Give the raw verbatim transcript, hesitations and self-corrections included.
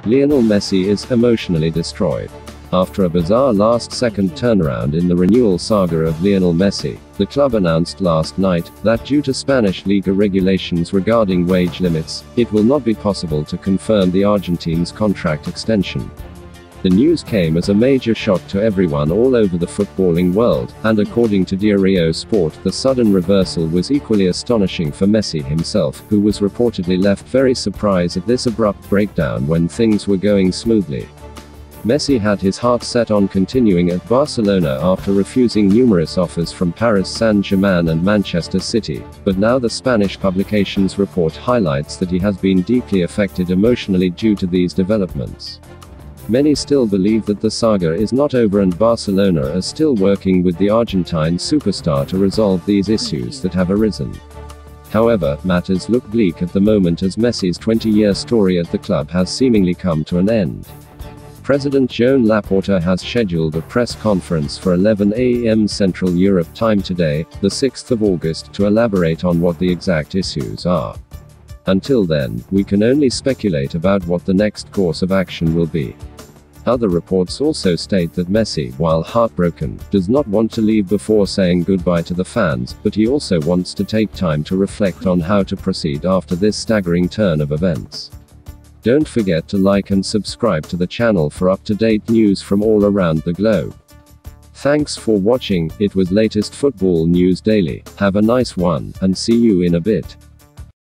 Lionel Messi is emotionally destroyed. After a bizarre last-second turnaround in the renewal saga of Lionel Messi, the club announced last night that due to Spanish Liga regulations regarding wage limits, it will not be possible to confirm the Argentine's contract extension. The news came as a major shock to everyone all over the footballing world, and according to Diario Sport, the sudden reversal was equally astonishing for Messi himself, who was reportedly left very surprised at this abrupt breakdown when things were going smoothly. Messi had his heart set on continuing at Barcelona after refusing numerous offers from Paris Saint-Germain and Manchester City, but now the Spanish publication's report highlights that he has been deeply affected emotionally due to these developments. Many still believe that the saga is not over and Barcelona are still working with the Argentine superstar to resolve these issues that have arisen. However, matters look bleak at the moment as Messi's twenty-year story at the club has seemingly come to an end. President Joan Laporta has scheduled a press conference for eleven A M Central Europe time today, the sixth of August, to elaborate on what the exact issues are. Until then, we can only speculate about what the next course of action will be. Other reports also state that Messi, while heartbroken, does not want to leave before saying goodbye to the fans, but he also wants to take time to reflect on how to proceed after this staggering turn of events. Don't forget to like and subscribe to the channel for up-to-date news from all around the globe. Thanks for watching. It was latest football news daily. Have a nice one, and see you in a bit.